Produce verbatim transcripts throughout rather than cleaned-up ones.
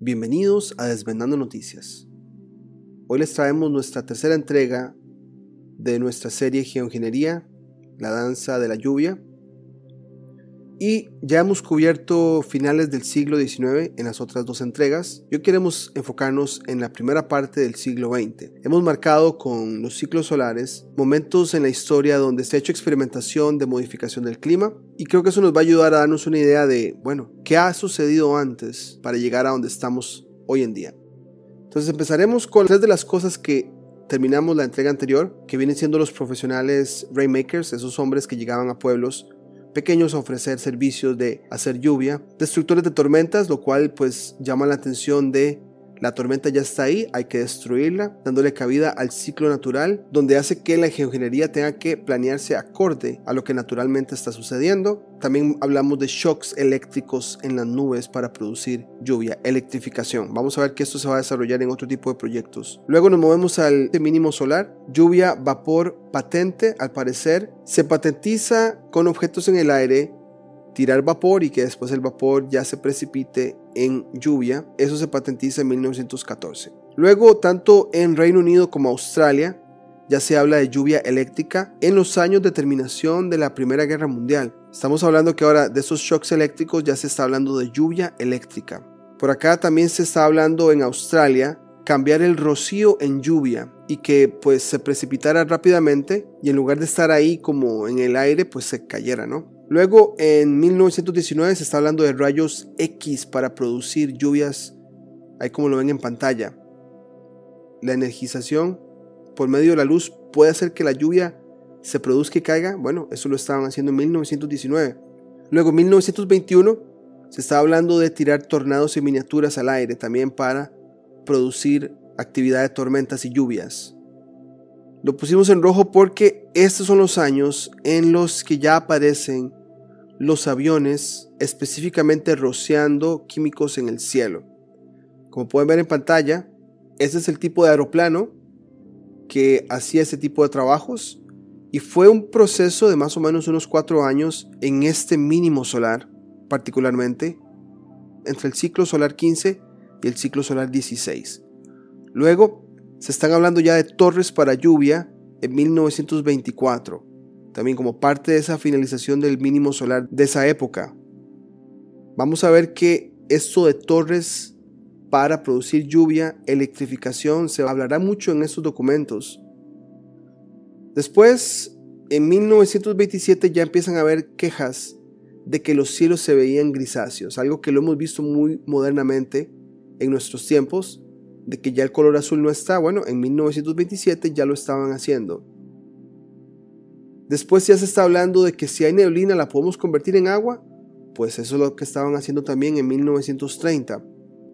Bienvenidos a Desvendando Noticias. Hoy les traemos nuestra tercera entrega de nuestra serie Geoingeniería, la danza de la lluvia. Y ya hemos cubierto finales del siglo diecinueve en las otras dos entregas. Hoy queremos enfocarnos en la primera parte del siglo veinte. Hemos marcado con los ciclos solares momentos en la historia donde se ha hecho experimentación de modificación del clima, y creo que eso nos va a ayudar a darnos una idea de, bueno, qué ha sucedido antes para llegar a donde estamos hoy en día. Entonces empezaremos con tres de las cosas que terminamos la entrega anterior, que vienen siendo los profesionales rainmakers, esos hombres que llegaban a pueblos pequeños a ofrecer servicios de hacer lluvia, destructores de tormentas, lo cual pues llama la atención de la tormenta ya está ahí, hay que destruirla, dándole cabida al ciclo natural, donde hace que la geoingeniería tenga que planearse acorde a lo que naturalmente está sucediendo. También hablamos de shocks eléctricos en las nubes para producir lluvia, electrificación. Vamos a ver que esto se va a desarrollar en otro tipo de proyectos. Luego nos movemos al mínimo solar, lluvia, vapor, patente, al parecer se patentiza con objetos en el aire, tirar vapor y que después el vapor ya se precipite en lluvia. Eso se patentiza en mil novecientos catorce. Luego, tanto en Reino Unido como Australia, ya se habla de lluvia eléctrica en los años de terminación de la Primera Guerra Mundial. Estamos hablando que ahora de esos shocks eléctricos ya se está hablando de lluvia eléctrica. Por acá también se está hablando en Australia cambiar el rocío en lluvia y que pues se precipitara rápidamente y en lugar de estar ahí como en el aire pues se cayera, ¿no? Luego en mil novecientos diecinueve se está hablando de rayos X para producir lluvias, ahí como lo ven en pantalla. La energización por medio de la luz puede hacer que la lluvia se produzca y caiga. Bueno, eso lo estaban haciendo en mil novecientos diecinueve. Luego en mil novecientos veintiuno se está hablando de tirar tornados en miniaturas al aire también para producir actividad de tormentas y lluvias. Lo pusimos en rojo porque estos son los años en los que ya aparecen los aviones específicamente rociando químicos en el cielo. Como pueden ver en pantalla, este es el tipo de aeroplano que hacía ese tipo de trabajos y fue un proceso de más o menos unos cuatro años en este mínimo solar, particularmente entre el ciclo solar quince y el ciclo solar dieciséis. Luego se están hablando ya de torres para lluvia en mil novecientos veinticuatro, también como parte de esa finalización del mínimo solar de esa época. Vamos a ver que esto de torres para producir lluvia, electrificación, se hablará mucho en estos documentos. Después, en mil novecientos veintisiete ya empiezan a haber quejas de que los cielos se veían grisáceos, algo que lo hemos visto muy modernamente en nuestros tiempos, de que ya el color azul no está. Bueno, en mil novecientos veintisiete ya lo estaban haciendo. Después ya se está hablando de que si hay neblina la podemos convertir en agua, pues eso es lo que estaban haciendo también en mil novecientos treinta.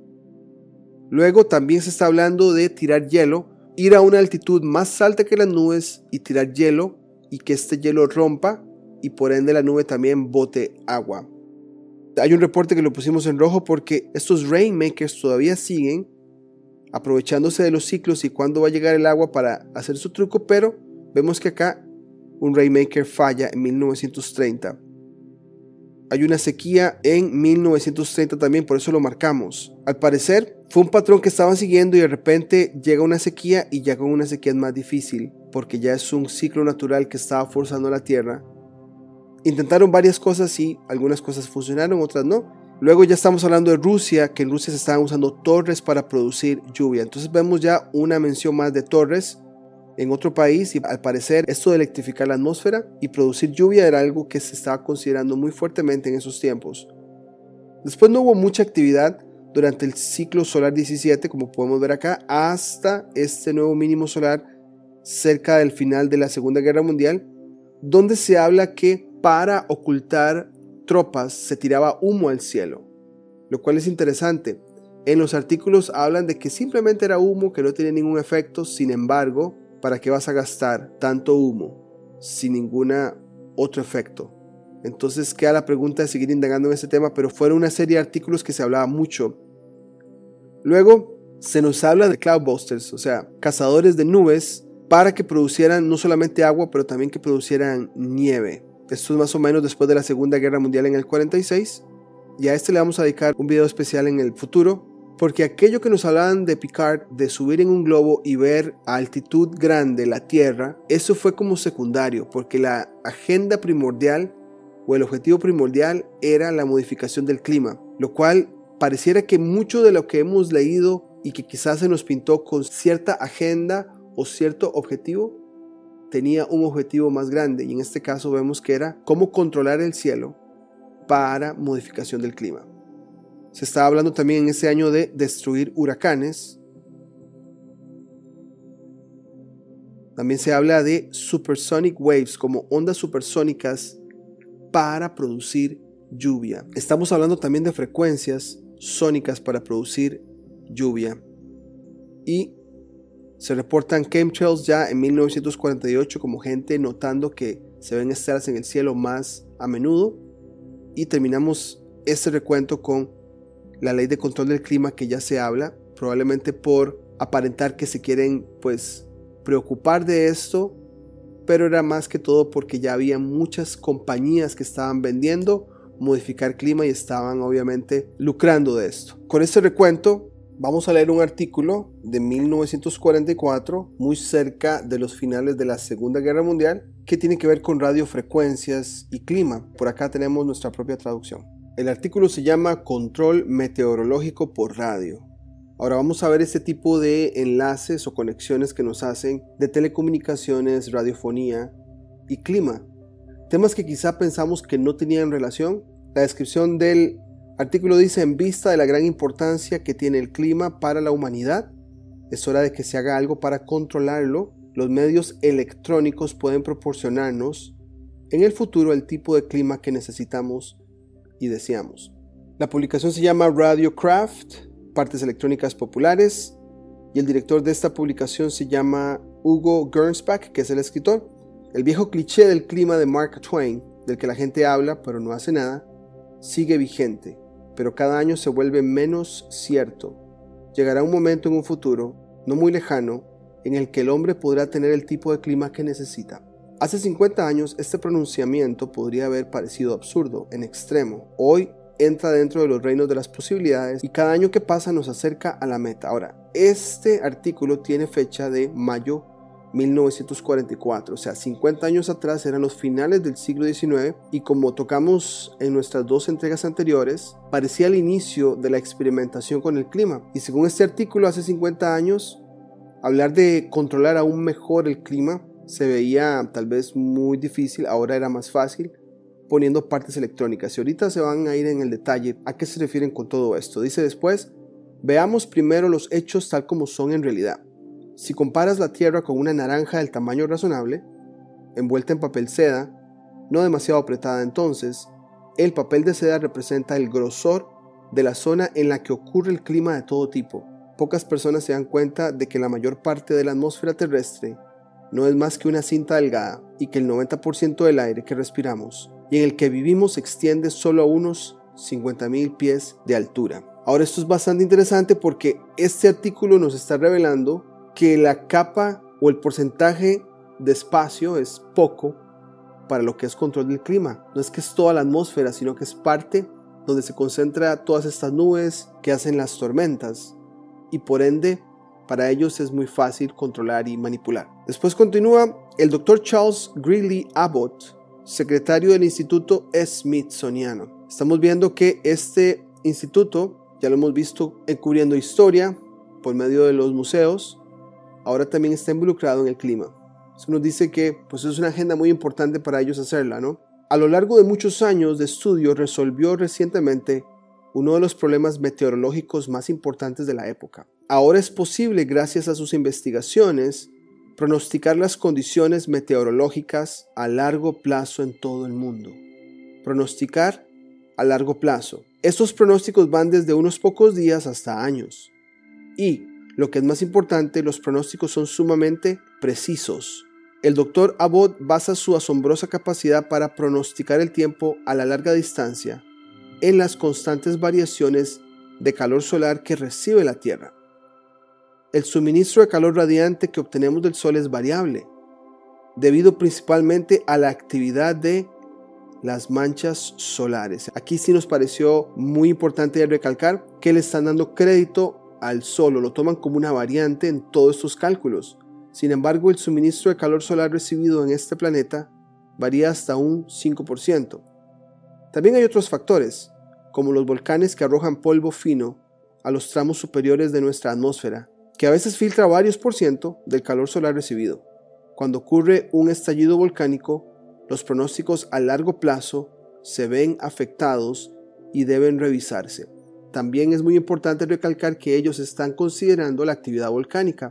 Luego también se está hablando de tirar hielo, ir a una altitud más alta que las nubes y tirar hielo y que este hielo rompa y por ende la nube también bote agua. Hay un reporte que lo pusimos en rojo porque estos rainmakers todavía siguen aprovechándose de los ciclos y cuándo va a llegar el agua para hacer su truco, pero vemos que acá un rainmaker falla en mil novecientos treinta. Hay una sequía en mil novecientos treinta también, por eso lo marcamos. Al parecer fue un patrón que estaban siguiendo y de repente llega una sequía, y ya con una sequía es más difícil porque ya es un ciclo natural que estaba forzando la tierra. Intentaron varias cosas y algunas cosas funcionaron, otras no. Luego ya estamos hablando de Rusia, que en Rusia se estaban usando torres para producir lluvia. Entonces vemos ya una mención más de torres en otro país, y al parecer esto de electrificar la atmósfera y producir lluvia era algo que se estaba considerando muy fuertemente en esos tiempos. Después no hubo mucha actividad durante el ciclo solar diecisiete, como podemos ver acá, hasta este nuevo mínimo solar cerca del final de la Segunda Guerra Mundial, donde se habla que para ocultar tropas se tiraba humo al cielo, lo cual es interesante. En los artículos hablan de que simplemente era humo, que no tenía ningún efecto. Sin embargo, ¿para qué vas a gastar tanto humo sin ningún otro efecto? Entonces queda la pregunta de seguir indagando en este tema, pero fueron una serie de artículos que se hablaba mucho. Luego se nos habla de cloudbusters, o sea, cazadores de nubes, para que producieran no solamente agua, pero también que producieran nieve. Esto es más o menos después de la Segunda Guerra Mundial en el cuarenta y seis. Y a este le vamos a dedicar un video especial en el futuro, Porque aquello que nos hablaban de Picard, de subir en un globo y ver a altitud grande la Tierra, eso fue como secundario, porque la agenda primordial o el objetivo primordial era la modificación del clima, lo cual pareciera que mucho de lo que hemos leído y que quizás se nos pintó con cierta agenda o cierto objetivo, tenía un objetivo más grande, y en este caso vemos que era cómo controlar el cielo para modificación del clima. Se estaba hablando también en ese año de destruir huracanes. También se habla de supersonic waves, como ondas supersónicas para producir lluvia. Estamos hablando también de frecuencias sónicas para producir lluvia. Y se reportan chemtrails ya en mil novecientos cuarenta y ocho, como gente notando que se ven estelas en el cielo más a menudo. Y terminamos este recuento con la ley de control del clima, que ya se habla, probablemente por aparentar que se quieren pues preocupar de esto, pero era más que todo porque ya había muchas compañías que estaban vendiendo modificar clima y estaban obviamente lucrando de esto. Con este recuento vamos a leer un artículo de mil novecientos cuarenta y cuatro, muy cerca de los finales de la Segunda Guerra Mundial, que tiene que ver con radiofrecuencias y clima. Por acá tenemos nuestra propia traducción. El artículo se llama Control Meteorológico por Radio. Ahora vamos a ver este tipo de enlaces o conexiones que nos hacen de telecomunicaciones, radiofonía y clima. Temas que quizá pensamos que no tenían relación. La descripción del artículo dice: en vista de la gran importancia que tiene el clima para la humanidad, es hora de que se haga algo para controlarlo. Los medios electrónicos pueden proporcionarnos en el futuro el tipo de clima que necesitamos y deseamos. La publicación se llama Radiocraft, partes electrónicas populares, y el director de esta publicación se llama Hugo Gernsback, que es el escritor. El viejo cliché del clima de Mark Twain, del que la gente habla pero no hace nada, sigue vigente, pero cada año se vuelve menos cierto. Llegará un momento en un futuro, no muy lejano, en el que el hombre podrá tener el tipo de clima que necesita. Hace cincuenta años este pronunciamiento podría haber parecido absurdo, en extremo. Hoy entra dentro de los reinos de las posibilidades y cada año que pasa nos acerca a la meta. Ahora, este artículo tiene fecha de mayo mil novecientos cuarenta y cuatro, o sea, cincuenta años atrás, eran los finales del siglo diecinueve, y como tocamos en nuestras dos entregas anteriores, parecía el inicio de la experimentación con el clima. Y según este artículo, hace cincuenta años, hablar de controlar aún mejor el clima se veía tal vez muy difícil. Ahora era más fácil poniendo partes electrónicas, y ahorita se van a ir en el detalle a qué se refieren con todo esto. Dice después: veamos primero los hechos tal como son en realidad. Si comparas la Tierra con una naranja del tamaño razonable, envuelta en papel seda, no demasiado apretada, entonces el papel de seda representa el grosor de la zona en la que ocurre el clima de todo tipo. Pocas personas se dan cuenta de que la mayor parte de la atmósfera terrestre no es más que una cinta delgada, y que el noventa por ciento del aire que respiramos y en el que vivimos se extiende solo a unos cincuenta mil pies de altura. Ahora, esto es bastante interesante porque este artículo nos está revelando que la capa o el porcentaje de espacio es poco para lo que es control del clima. No es que es toda la atmósfera, sino que es parte donde se concentra todas estas nubes que hacen las tormentas, y por ende para ellos es muy fácil controlar y manipular. Después continúa el doctor Charles Greeley Abbott, secretario del Instituto Smithsoniano. Estamos viendo que este instituto, ya lo hemos visto encubriendo historia por medio de los museos, ahora también está involucrado en el clima. Eso nos dice que pues, es una agenda muy importante para ellos hacerla, ¿no? A lo largo de muchos años de estudio, resolvió recientemente uno de los problemas meteorológicos más importantes de la época. Ahora es posible, gracias a sus investigaciones, pronosticar las condiciones meteorológicas a largo plazo en todo el mundo. Pronosticar a largo plazo. Estos pronósticos van desde unos pocos días hasta años. Y, lo que es más importante, los pronósticos son sumamente precisos. El doctor Abbott basa su asombrosa capacidad para pronosticar el tiempo a la larga distancia en las constantes variaciones de calor solar que recibe la Tierra. El suministro de calor radiante que obtenemos del Sol es variable, debido principalmente a la actividad de las manchas solares. Aquí sí nos pareció muy importante recalcar que le están dando crédito al sol, lo toman como una variante en todos estos cálculos. Sin embargo, el suministro de calor solar recibido en este planeta varía hasta un cinco por ciento. También hay otros factores, como los volcanes que arrojan polvo fino a los tramos superiores de nuestra atmósfera, que a veces filtra varios por ciento del calor solar recibido. Cuando ocurre un estallido volcánico, los pronósticos a largo plazo se ven afectados y deben revisarse. También es muy importante recalcar que ellos están considerando la actividad volcánica.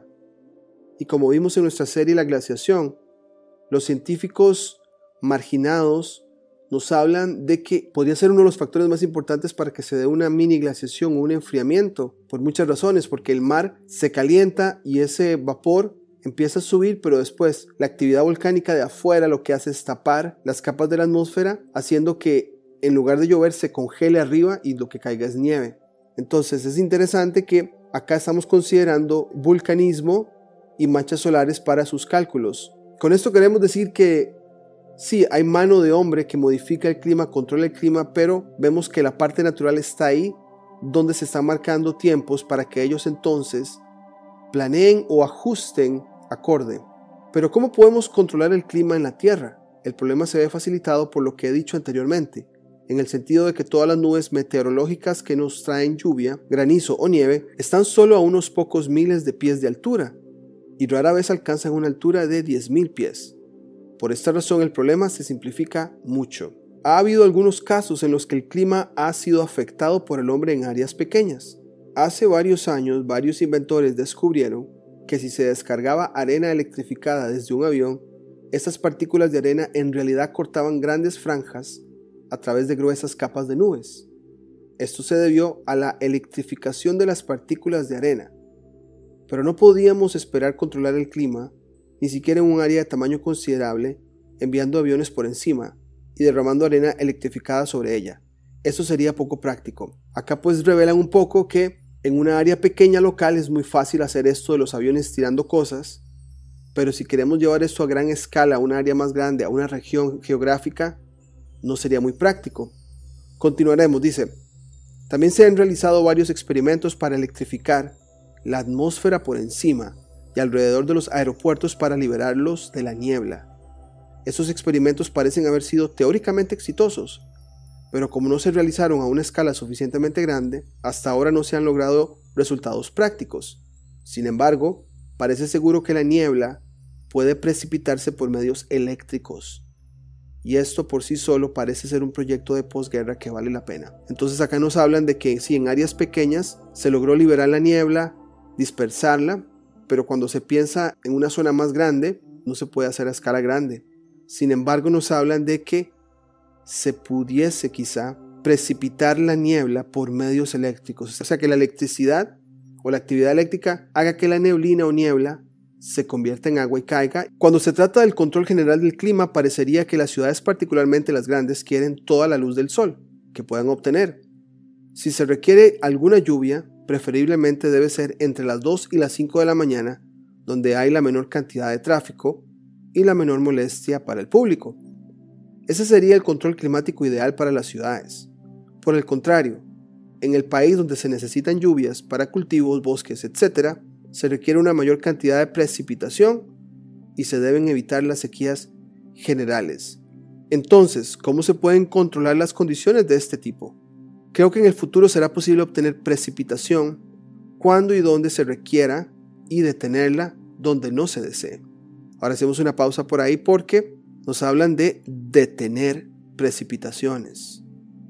Y como vimos en nuestra serie La glaciación, los científicos marginados nos hablan de que podría ser uno de los factores más importantes para que se dé una mini glaciación o un enfriamiento, por muchas razones, porque el mar se calienta y ese vapor empieza a subir, pero después la actividad volcánica de afuera lo que hace es tapar las capas de la atmósfera, haciendo que en lugar de llover se congele arriba y lo que caiga es nieve. Entonces es interesante que acá estamos considerando vulcanismo y manchas solares para sus cálculos. Con esto queremos decir que sí, hay mano de hombre que modifica el clima, controla el clima, pero vemos que la parte natural está ahí, donde se están marcando tiempos para que ellos entonces planeen o ajusten acorde. Pero ¿cómo podemos controlar el clima en la Tierra? El problema se ve facilitado por lo que he dicho anteriormente, en el sentido de que todas las nubes meteorológicas que nos traen lluvia, granizo o nieve están solo a unos pocos miles de pies de altura y rara vez alcanzan una altura de diez mil pies. Por esta razón el problema se simplifica mucho. Ha habido algunos casos en los que el clima ha sido afectado por el hombre en áreas pequeñas. Hace varios años varios inventores descubrieron que si se descargaba arena electrificada desde un avión, estas partículas de arena en realidad cortaban grandes franjas a través de gruesas capas de nubes. Esto se debió a la electrificación de las partículas de arena. Pero no podíamos esperar controlar el clima, ni siquiera en un área de tamaño considerable, enviando aviones por encima y derramando arena electrificada sobre ella. Eso sería poco práctico. Acá pues revelan un poco que en una área pequeña local es muy fácil hacer esto de los aviones tirando cosas, pero si queremos llevar esto a gran escala, a un área más grande, a una región geográfica, no sería muy práctico. Continuaremos, dice. También se han realizado varios experimentos para electrificar la atmósfera por encima y alrededor de los aeropuertos para liberarlos de la niebla. Esos experimentos parecen haber sido teóricamente exitosos, pero como no se realizaron a una escala suficientemente grande, hasta ahora no se han logrado resultados prácticos. Sin embargo, parece seguro que la niebla puede precipitarse por medios eléctricos. Y esto por sí solo parece ser un proyecto de posguerra que vale la pena. Entonces acá nos hablan de que si en áreas pequeñas se logró liberar la niebla, dispersarla, pero cuando se piensa en una zona más grande, no se puede hacer a escala grande. Sin embargo, nos hablan de que se pudiese quizá precipitar la niebla por medios eléctricos. O sea, que la electricidad o la actividad eléctrica haga que la neblina o niebla se convierta en agua y caiga. Cuando se trata del control general del clima, parecería que las ciudades, particularmente las grandes, quieren toda la luz del sol que puedan obtener. Si se requiere alguna lluvia, preferiblemente debe ser entre las dos y las cinco de la mañana, donde hay la menor cantidad de tráfico y la menor molestia para el público. Ese sería el control climático ideal para las ciudades. Por el contrario, en el país donde se necesitan lluvias para cultivos, bosques, etcétera, se requiere una mayor cantidad de precipitación y se deben evitar las sequías generales. Entonces, ¿cómo se pueden controlar las condiciones de este tipo? Creo que en el futuro será posible obtener precipitación cuando y donde se requiera y detenerla donde no se desee. Ahora hacemos una pausa por ahí porque nos hablan de detener precipitaciones.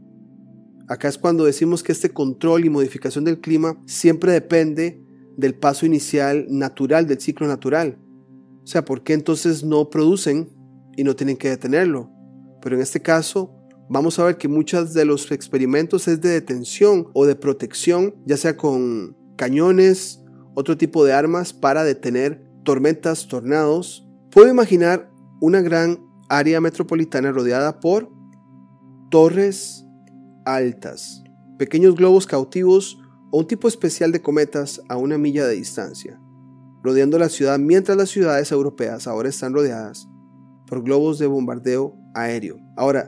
Acá es cuando decimos que este control y modificación del clima siempre depende del paso inicial natural, del ciclo natural. O sea, ¿por qué entonces no producen y no tienen que detenerlo? Pero en este caso vamos a ver que muchos de los experimentos es de detención o de protección, ya sea con cañones, otro tipo de armas para detener tormentas, tornados. Puedo imaginar una gran área metropolitana rodeada por torres altas, pequeños globos cautivos o un tipo especial de cometas a una milla de distancia, rodeando la ciudad mientras las ciudades europeas ahora están rodeadas por globos de bombardeo aéreo. Ahora,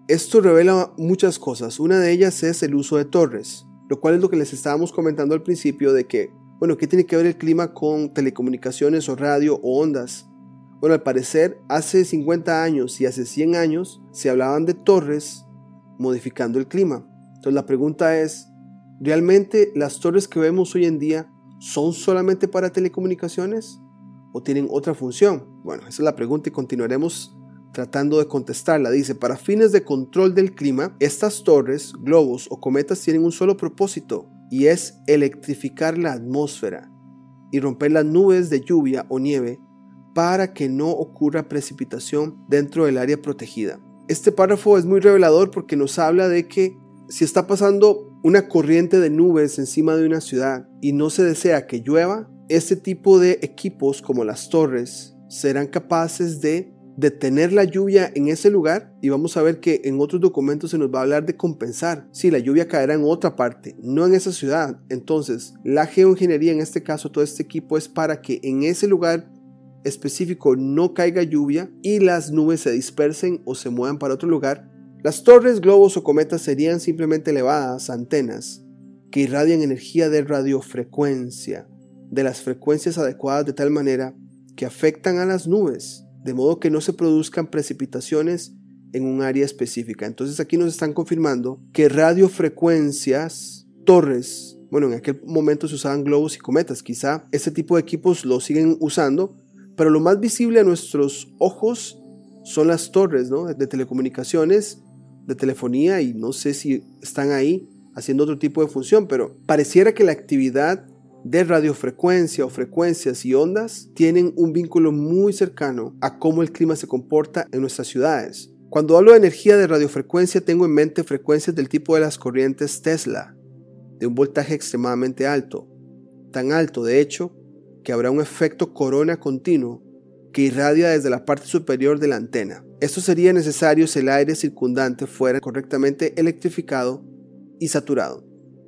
Esto revela muchas cosas. Una de ellas es el uso de torres, lo cual es lo que les estábamos comentando al principio de que, bueno, ¿qué tiene que ver el clima con telecomunicaciones o radio o ondas? Bueno, al parecer, hace cincuenta años y hace cien años se hablaban de torres modificando el clima. Entonces la pregunta es, ¿realmente las torres que vemos hoy en día son solamente para telecomunicaciones o tienen otra función? Bueno, esa es la pregunta y continuaremos tratando de contestarla. Dice, para fines de control del clima, estas torres, globos o cometas tienen un solo propósito y es electrificar la atmósfera y romper las nubes de lluvia o nieve para que no ocurra precipitación dentro del área protegida. Este párrafo es muy revelador porque nos habla de que si está pasando una corriente de nubes encima de una ciudad y no se desea que llueva, este tipo de equipos como las torres serán capaces de detener la lluvia en ese lugar, y vamos a ver que en otros documentos se nos va a hablar de compensar. Si sí, la lluvia caerá en otra parte, no en esa ciudad. Entonces la geoingeniería, en este caso todo este equipo, es para que en ese lugar específico no caiga lluvia y las nubes se dispersen o se muevan para otro lugar. Las torres, globos o cometas serían simplemente elevadas antenas que irradian energía de radiofrecuencia, de las frecuencias adecuadas de tal manera que afectan a las nubes, de modo que no se produzcan precipitaciones en un área específica. Entonces aquí nos están confirmando que radiofrecuencias, torres, bueno, en aquel momento se usaban globos y cometas, quizá este tipo de equipos lo siguen usando, pero lo más visible a nuestros ojos son las torres, ¿no?, de telecomunicaciones, de telefonía, y no sé si están ahí haciendo otro tipo de función, pero pareciera que la actividad de radiofrecuencia o frecuencias y ondas tienen un vínculo muy cercano a cómo el clima se comporta en nuestras ciudades. Cuando hablo de energía de radiofrecuencia, tengo en mente frecuencias del tipo de las corrientes Tesla, de un voltaje extremadamente alto, tan alto de hecho que habrá un efecto corona continuo que irradia desde la parte superior de la antena. Esto sería necesario si el aire circundante fuera correctamente electrificado y saturado.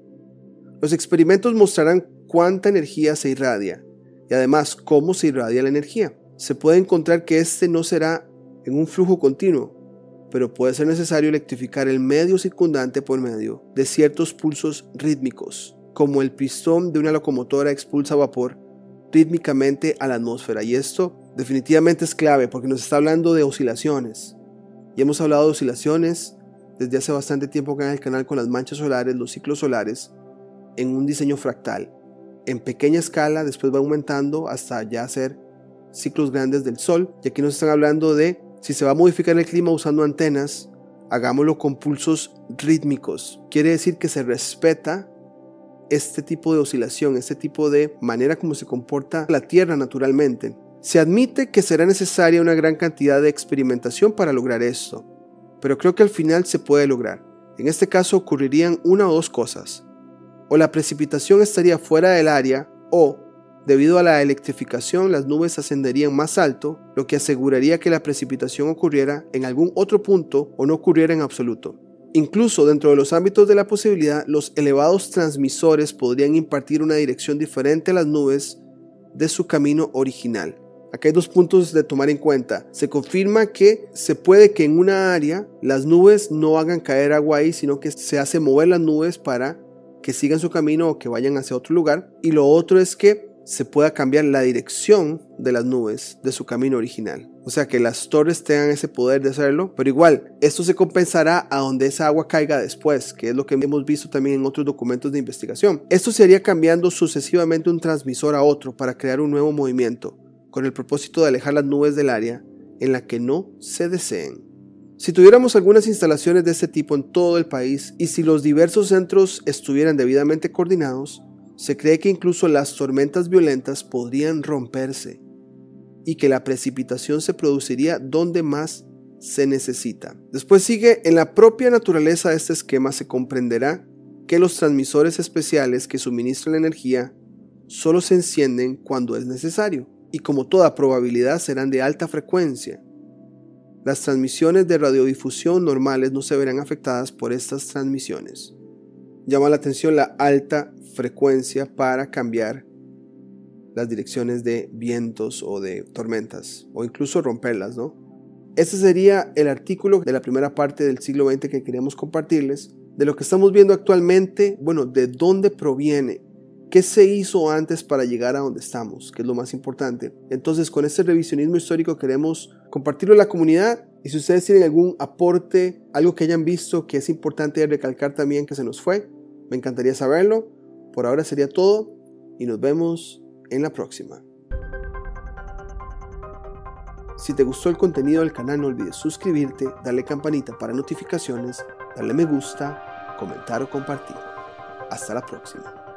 Los experimentos mostrarán cuánta energía se irradia y además cómo se irradia la energía. Se puede encontrar que este no será en un flujo continuo, pero puede ser necesario electrificar el medio circundante por medio de ciertos pulsos rítmicos, como el pistón de una locomotora expulsa vapor rítmicamente a la atmósfera, y esto definitivamente es clave porque nos está hablando de oscilaciones. Y hemos hablado de oscilaciones desde hace bastante tiempo acá en el canal con las manchas solares, los ciclos solares, en un diseño fractal. En pequeña escala, después va aumentando hasta ya hacer ciclos grandes del Sol. Y aquí nos están hablando de si se va a modificar el clima usando antenas, hagámoslo con pulsos rítmicos. Quiere decir que se respeta este tipo de oscilación, este tipo de manera como se comporta la Tierra naturalmente. Se admite que será necesaria una gran cantidad de experimentación para lograr esto, pero creo que al final se puede lograr. En este caso ocurrirían una o dos cosas: o la precipitación estaría fuera del área, o debido a la electrificación las nubes ascenderían más alto, lo que aseguraría que la precipitación ocurriera en algún otro punto o no ocurriera en absoluto. Incluso dentro de los ámbitos de la posibilidad, los elevados transmisores podrían impartir una dirección diferente a las nubes de su camino original. Aquí hay dos puntos de tomar en cuenta. Se confirma que se puede que en una área las nubes no hagan caer agua ahí, sino que se hace mover las nubes para que sigan su camino o que vayan hacia otro lugar. Y lo otro es que se pueda cambiar la dirección de las nubes de su camino original. O sea, que las torres tengan ese poder de hacerlo, pero igual, esto se compensará a donde esa agua caiga después, que es lo que hemos visto también en otros documentos de investigación. Esto se haría cambiando sucesivamente un transmisor a otro para crear un nuevo movimiento, con el propósito de alejar las nubes del área en la que no se deseen. Si tuviéramos algunas instalaciones de este tipo en todo el país y si los diversos centros estuvieran debidamente coordinados, se cree que incluso las tormentas violentas podrían romperse y que la precipitación se produciría donde más se necesita. Después sigue: en la propia naturaleza de este esquema se comprenderá que los transmisores especiales que suministran la energía solo se encienden cuando es necesario y como toda probabilidad serán de alta frecuencia. Las transmisiones de radiodifusión normales no se verán afectadas por estas transmisiones. Llama la atención la alta frecuencia para cambiar las direcciones de vientos o de tormentas, o incluso romperlas, ¿no? Ese sería el artículo de la primera parte del siglo veinte que queríamos compartirles. De lo que estamos viendo actualmente, bueno, de dónde proviene, qué se hizo antes para llegar a donde estamos, que es lo más importante. Entonces, con este revisionismo histórico queremos compartirlo en la comunidad, y si ustedes tienen algún aporte, algo que hayan visto que es importante recalcar también que se nos fue, me encantaría saberlo. Por ahora sería todo y nos vemos en la próxima. Si te gustó el contenido del canal, no olvides suscribirte, darle campanita para notificaciones, darle me gusta, comentar o compartir. Hasta la próxima.